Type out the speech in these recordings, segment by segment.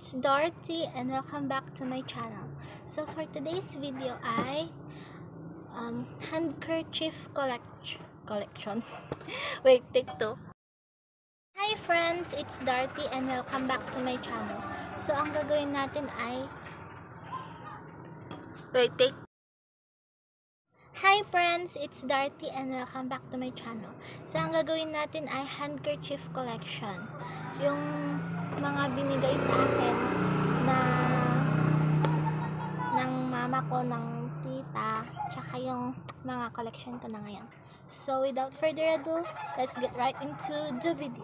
it's Dorothy and welcome back to my channel. So for today's video ay handkerchief collection. Wait, take two. Hi friends, it's Dorothy and welcome back to my channel. So ang gagawin natin ay Hi friends, it's Dorothy and welcome back to my channel. So ang gagawin natin ay handkerchief collection. Yung mga binigay sa akin na ng mama ko, ng tita, tsaka yung mga collection ko na ngayon. So without further ado, let's get right into the video.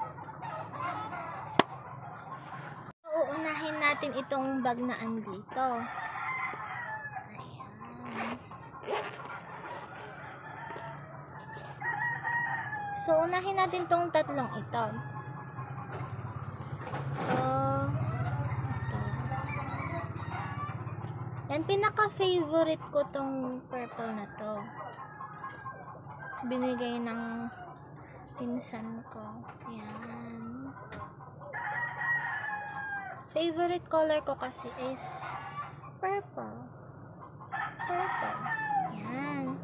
Uunahin natin itong bag na andito. Ayan. So, unahin natin tong tatlong ito. Ito. Yan, pinaka-favorite ko tong purple na to. Binigay ng pinsan ko. Yan. Favorite color ko kasi is purple. Purple. Yan.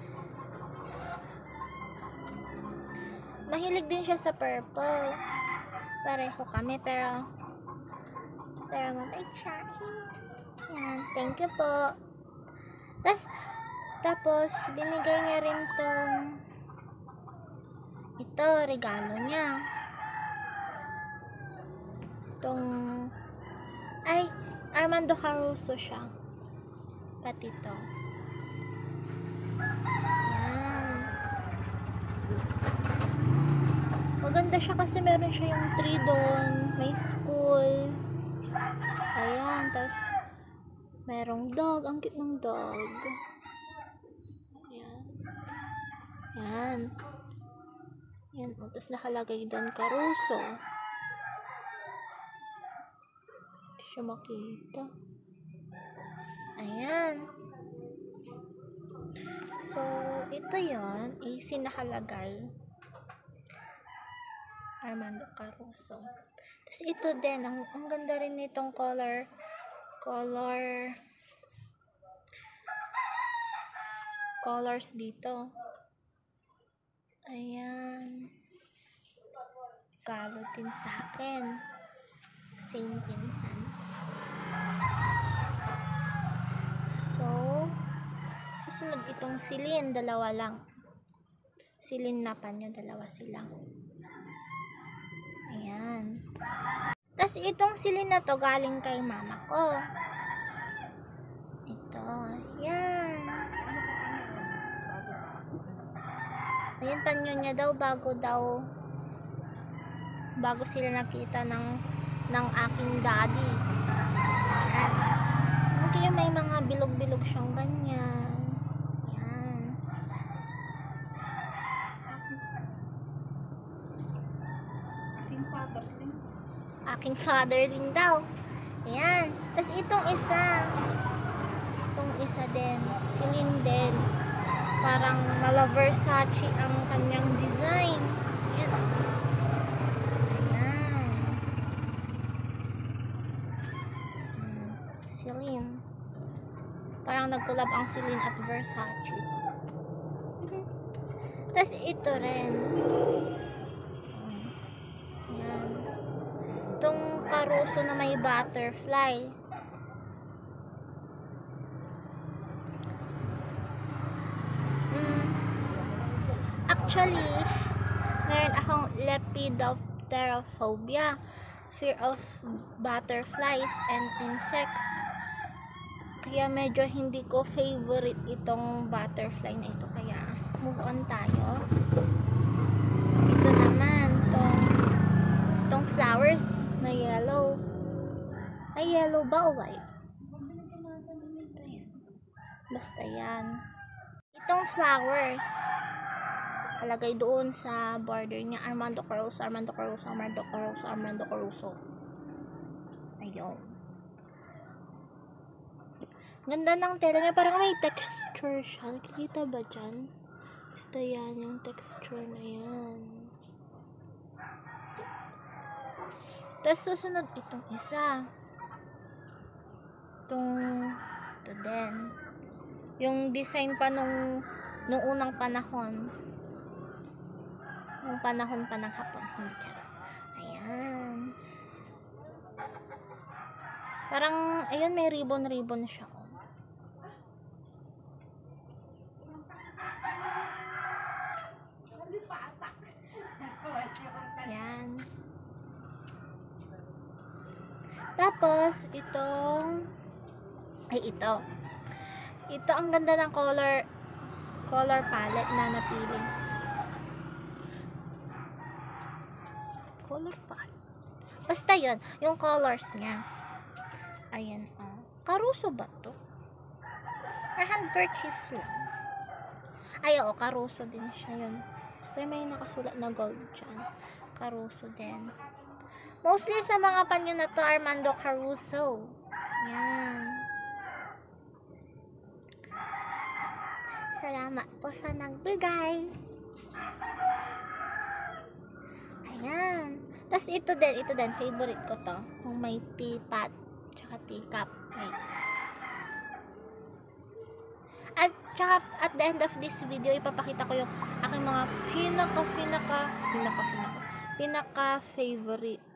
Mahilig din siya sa purple. Pareho kami, pero mabait siya. Yan, thank you po. Tapos binigay niya rin ito, regalo niya. Armando Caruso siya. Pati ito. Maganda siya kasi meron siya yung tree doon, may school. Ayan, tapos merong dog, ang cute ng dog. Ayan. Ayan. Ayan, tapos nakalagay doon Caruso. Hindi siya makita. Ayan. So, ito yon, AC nakalagay. Armando Caruso. Tapos ito din, ang ganda rin nitong colors dito. Ayan. Galo din sa akin. Same pinsan. So, susunod itong silin, dalawa lang. Silin na pa niya, dalawa sila. Ayan. Tapos itong silin na to galing kay mama ko. Ito. Ayan. Ayan, panyo niya daw bago sila nakita ng aking daddy. Ayan. Kaya may mga bilog-bilog siyang ganyan. Aking father din daw. Ayan. Tapos itong isa din, silin din. Parang mala Versace ang kanyang design. Ayan. Ayan. Silin. Parang nagkulab ang silin at Versace. Tapos ito rin. Itong Caruso na may butterfly. Actually, meron akong lepidopterophobia, fear of butterflies and insects. Kaya medyo hindi ko favorite itong butterfly na ito. Kaya move on tayo. Ito naman, itong flowers na yellow. Ay, yellow ba o white? Basta yan. Itong flowers, kalagay doon sa border niya, Armando Caruso, Armando Caruso, Armando Caruso, Armando Caruso. Ayun. Ganda ng tela niya, parang may texture siya. Nakikita ba dyan? Basta yan, yung texture na yan. Tapos susunod itong isa. Ito din. Yung design pa nung unang panahon. Nung panahon pa ng Hapon. Hindi charot. Ayan. Parang, ayun, may ribbon siya. Ayan. Tapos, itong ito. Ito, ang ganda ng color palette na napili. Color palette. Basta yun, yung colors niya. Ayan, oh. Caruso ba to? Or handkerchief lang? Ay, oo, Caruso din siya yun. Basta may nakasulat na gold dyan. Caruso din. Mostly sa mga panyo na to, Armando Caruso. Yan. Salamat po sa nagbigay. Ayan. Tapos ito din, favorite ko to. Kung may teapot, tsaka teacup. Right. At tsaka at the end of this video, ipapakita ko yung aking mga pinaka favorite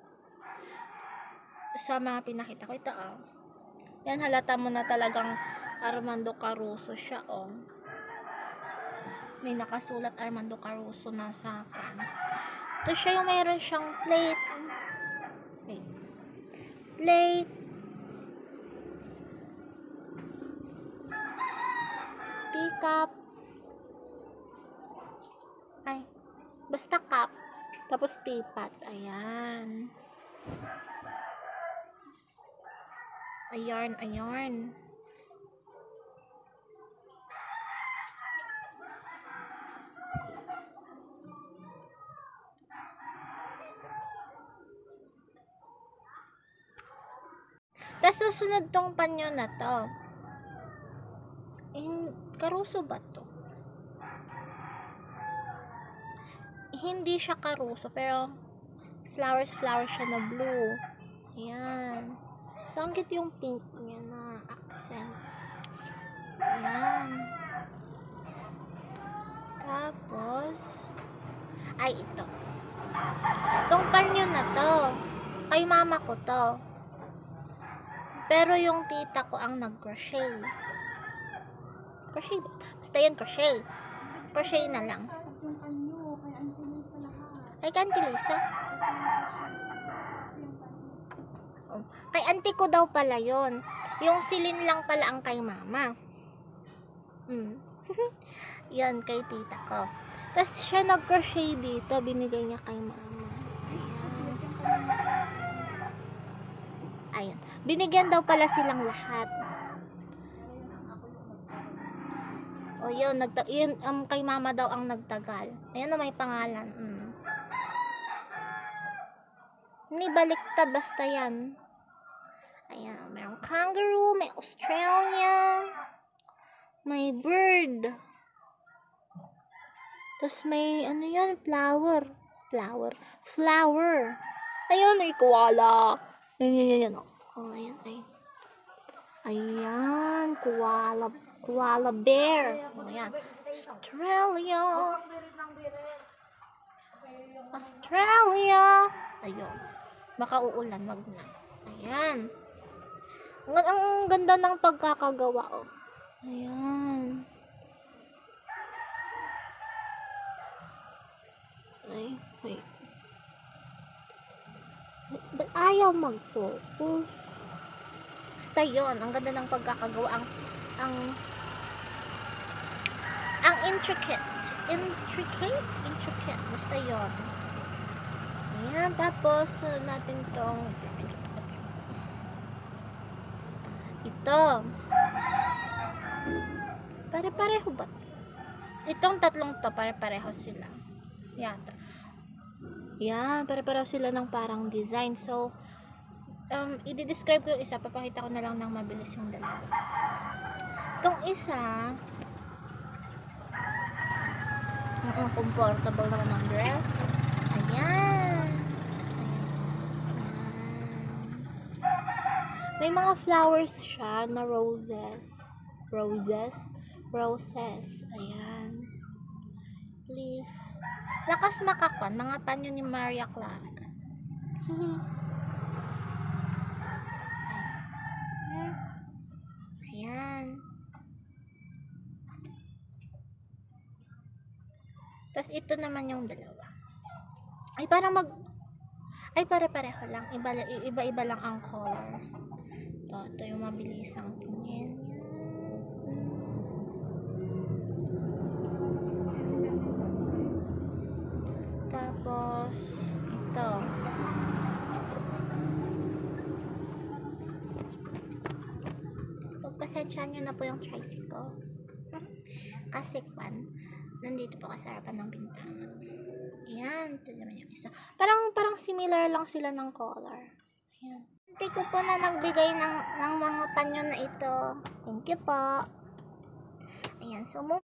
sa mga pinakita ko. Ito, oh. Yan, halata mo na talagang Armando Caruso siya, oh. May nakasulat Armando Caruso na sa akin. Ito siya yung mayroon siyang plate. Wait. Plate. Teacup. Ay. Basta cup. Tapos teapot. Ayan. Ayan. Tapos susunod tong panyo na to. Caruso ba to? Hindi siya Caruso, pero flowers siya na blue. Ayan. So, ang cute yung pink niya na accent. Ayan. Tapos, ay, ito. Itong panyo na to, kay mama ko to. Pero yung tita ko ang nag-crochet. Crochet ba? Basta yan, crochet. Crochet na lang. Kay Auntie Lisa? Oh. Kay auntie ko daw pala yon. Yung silin lang pala ang kay mama. Yan, kay tita ko. Tapos siya nag-crochet dito. Binigay niya kay mama. Ayan. Binigyan daw pala silang lahat. O yun, kay mama daw ang nagtagal. Ayan na may pangalan. Hindi baliktad, basta yan. Ayan, mayroong kangaroo, may Australia, may bird. Tapos may, ano yan, flower. Ayun, may koala. Ayan. Oh, ayan. Ayan, koala bear. Ayan. Australia. Ayun. Baka uulan, wag na. Ayan. Ang ganda ng pagkakagawa, oh. Ayan. Ay, wait. Ba't ayaw mag-focus? Basta yun. Ang ganda ng pagkakagawa. Ang intricate. Basta yun. Ayan. Tapos, natin tong ito. Pare-pareho ba? Itong tatlong to, pare-pareho sila. Yata. Yan, pare-pareho sila ng parang design. So, i-describe ko yung isa. Papakita ko na lang ng mabilis yung dalawa. Itong isa, comfortable naman ng dress. Ayan. May mga flowers siya na roses. Roses. Ayan. Leaf. Lakas makakon. Mga panyo ni Maria Clara. Ayan. Tapos ito naman yung dalawa. Ay pare-pareho lang. Iba-iba lang ang color. Ito yung mabilisang tingin. Tapos ito. Pagpasensyahan nyo na po yung tricycle. Kasi nandito po kasarapan ng bintana. Ayan, ito naman yung isa. Parang similar lang sila ng color. Ayan. Hindi ko po na nagbigay ng mga panyo na ito. Thank you po. Ayan, so